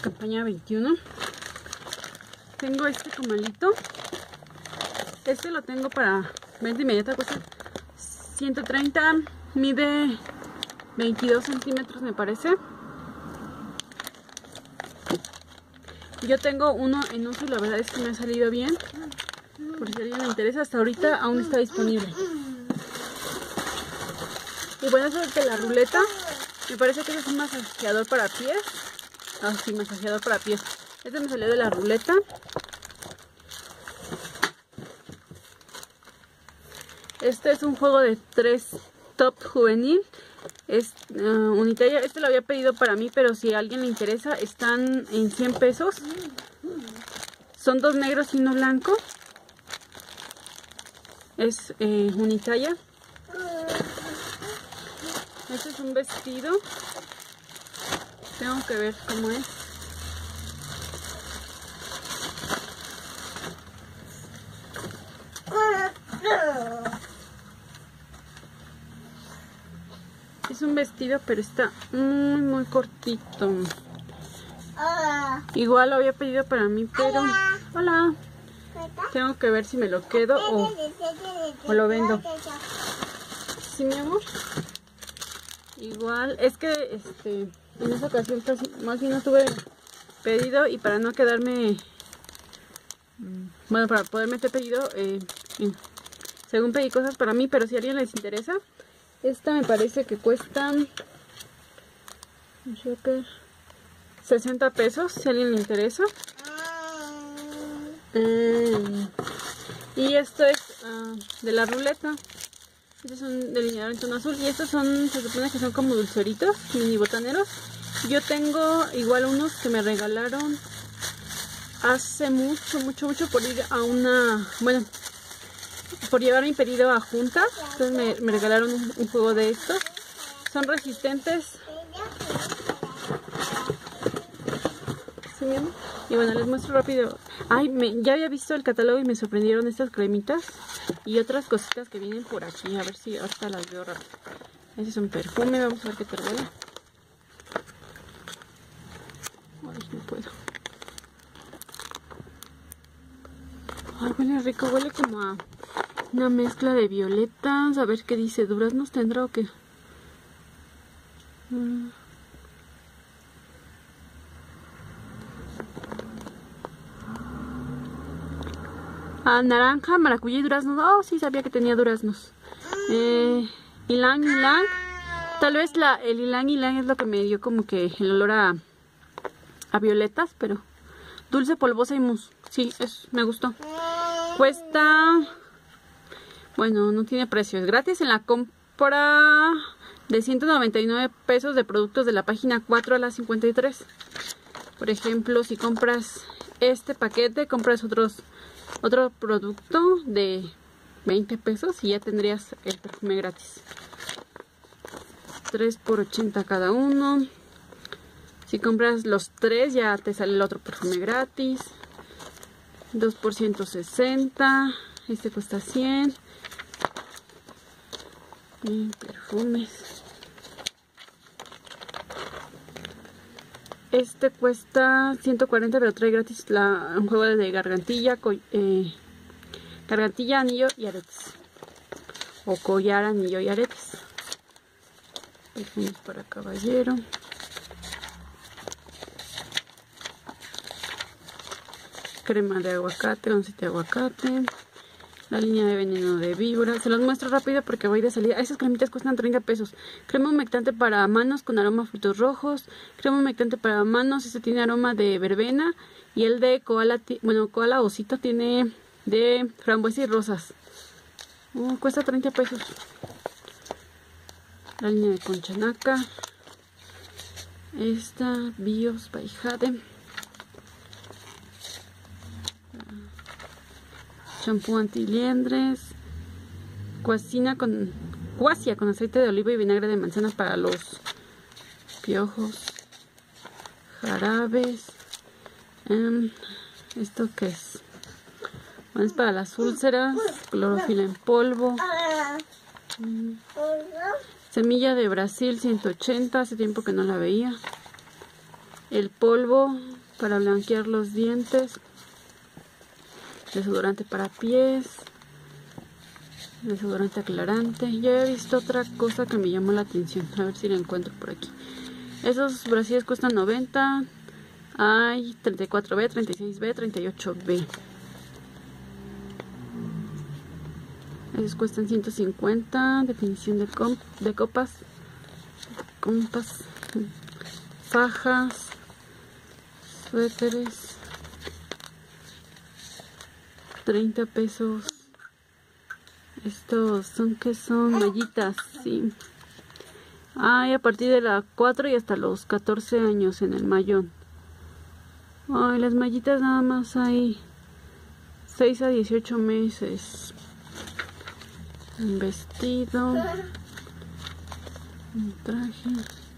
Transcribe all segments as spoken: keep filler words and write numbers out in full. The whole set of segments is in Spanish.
campaña veintiuno. Tengo este comalito. Este lo tengo para venta inmediata, cuesta ciento treinta, mide veintidós centímetros me parece. Yo tengo uno en uso y la verdad es que me ha salido bien. Por si a alguien le interesa, hasta ahorita aún está disponible. Y bueno, eso es de la ruleta. Me parece que es un masajeador para pies. Ah, sí, masajeador para pies. Este me salió de la ruleta. Este es un juego de tres top juvenil. Es uh, unitaria. Este lo había pedido para mí, pero si a alguien le interesa, están en cien pesos. Son dos negros y uno blanco. Es eh, unitalla. Este es un vestido. Tengo que ver cómo es. Es un vestido, pero está muy muy cortito. Igual lo había pedido para mí, pero... Hola. Tengo que ver si me lo quedo o, o lo vendo. ¿Sí, mi amor? Igual, es que este en esa ocasión casi, más bien no tuve pedido y para no quedarme... Bueno, para poder meter pedido, eh, según pedí cosas para mí, pero si a alguien les interesa, esta me parece que cuesta sesenta pesos, si a alguien le interesa. Um, y esto es uh, de la ruleta. Este es un delineador en tono azul. Y estos son, se supone que son como dulceritos, mini botaneros. Yo tengo igual unos que me regalaron hace mucho, mucho, mucho por ir a una... Bueno, por llevar mi pedido a juntas. Entonces me, me regalaron un, un juego de estos. Son resistentes. ¿Sí, mi amor? Y bueno, les muestro rápido. Ay, me, ya había visto el catálogo y me sorprendieron estas cremitas y otras cositas que vienen por aquí. A ver si ahorita las veo rápido. Ese es un perfume, vamos a ver qué tal huele. Ay, no puedo. Ay, huele rico, huele como a una mezcla de violetas. A ver qué dice, ¿duraznos tendrá o qué? Mm. Ah, naranja, maracuyá y duraznos. Oh, sí, sabía que tenía duraznos. Eh, ylang ylang. Tal vez la, el ylang ylang es lo que me dio como que el olor a, a violetas, pero... Dulce, polvosa y mousse. Sí, es, me gustó. Cuesta... Bueno, no tiene precio. Es gratis en la compra de ciento noventa y nueve pesos de productos de la página cuatro a la cincuenta y tres. Por ejemplo, si compras este paquete, compras otros... Otro producto de veinte pesos y ya tendrías el perfume gratis. tres por ochenta cada uno. Si compras los tres ya te sale el otro perfume gratis. dos por ciento sesenta. Este cuesta cien. Y perfumes. Este cuesta ciento cuarenta, pero trae gratis la, un juego de gargantilla, co, eh, gargantilla, anillo y aretes. O collar, anillo y aretes. Perfumes para caballero. Crema de aguacate, oncita de aguacate. La línea de veneno de víbora. Se los muestro rápido porque voy de salida. Esas cremitas cuestan treinta pesos. Crema humectante para manos con aroma a frutos rojos. Crema humectante para manos. Este tiene aroma de verbena. Y el de koala, bueno, koala osito tiene de frambuesa y rosas. Uh, cuesta treinta pesos. La línea de Conchanaca. Esta, Bios by Jade. Champú antiliendres, cuasina con cuasia con aceite de oliva y vinagre de manzana para los piojos, jarabes. Um, ¿Esto qué es? Bueno, es para las úlceras, clorofila en polvo. Um, semilla de Brasil ciento ochenta, hace tiempo que no la veía. El polvo para blanquear los dientes, desodorante para pies, desodorante aclarante. Ya he visto otra cosa que me llamó la atención, a ver si la encuentro por aquí. Esos brasieres cuestan noventa. Hay treinta y cuatro B, treinta y seis B, treinta y ocho B. Esos cuestan ciento cincuenta. Definición de, comp de copas, compas, fajas, suéteres, treinta pesos. Estos son que son mallitas, sí. Hay a partir de la cuatro y hasta los catorce años en el mayón. Ay, las mallitas nada más hay seis a dieciocho meses. Un vestido, un traje.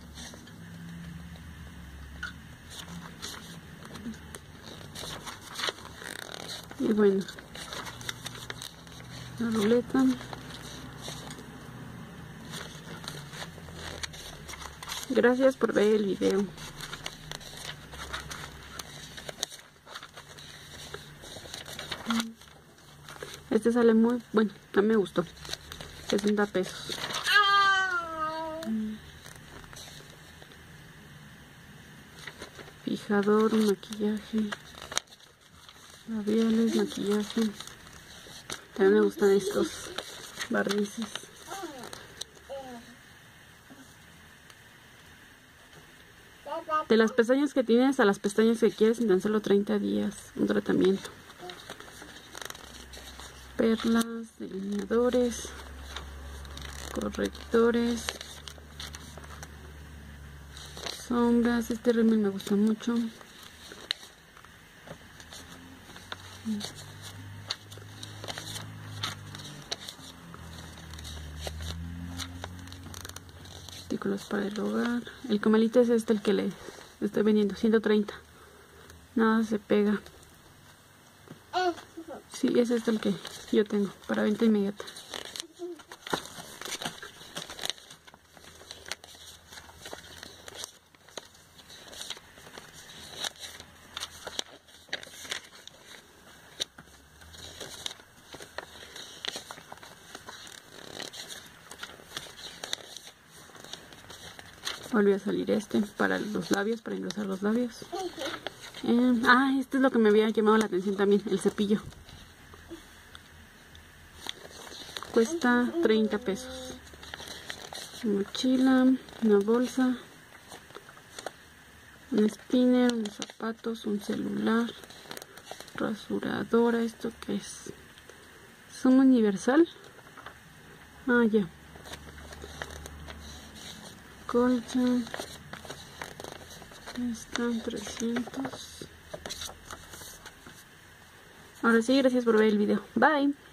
Y bueno, la ruleta. Gracias por ver el video. Este sale muy bueno, a mí me gustó. sesenta pesos. Fijador, maquillaje, labiales, maquillaje. También me gustan estos barnices. De las pestañas que tienes a las pestañas que quieres en tan solo treinta días. Un tratamiento. Perlas, delineadores, correctores, sombras. Este rímel me gusta mucho. Artículos para el hogar. El comalito es este el que le estoy vendiendo, ciento treinta. Nada se pega. Sí, ese es el que yo tengo para venta inmediata. Volvió a salir este para los labios, para engrosar los labios. Eh, ah, este es lo que me había llamado la atención también, el cepillo. Cuesta treinta pesos. Mochila, una bolsa, un spinner, unos zapatos, un celular, rasuradora. ¿Esto qué es? ¿Es un universal? Ah, ya. Colcha. Están trescientos. Ahora sí, gracias por ver el video. Bye.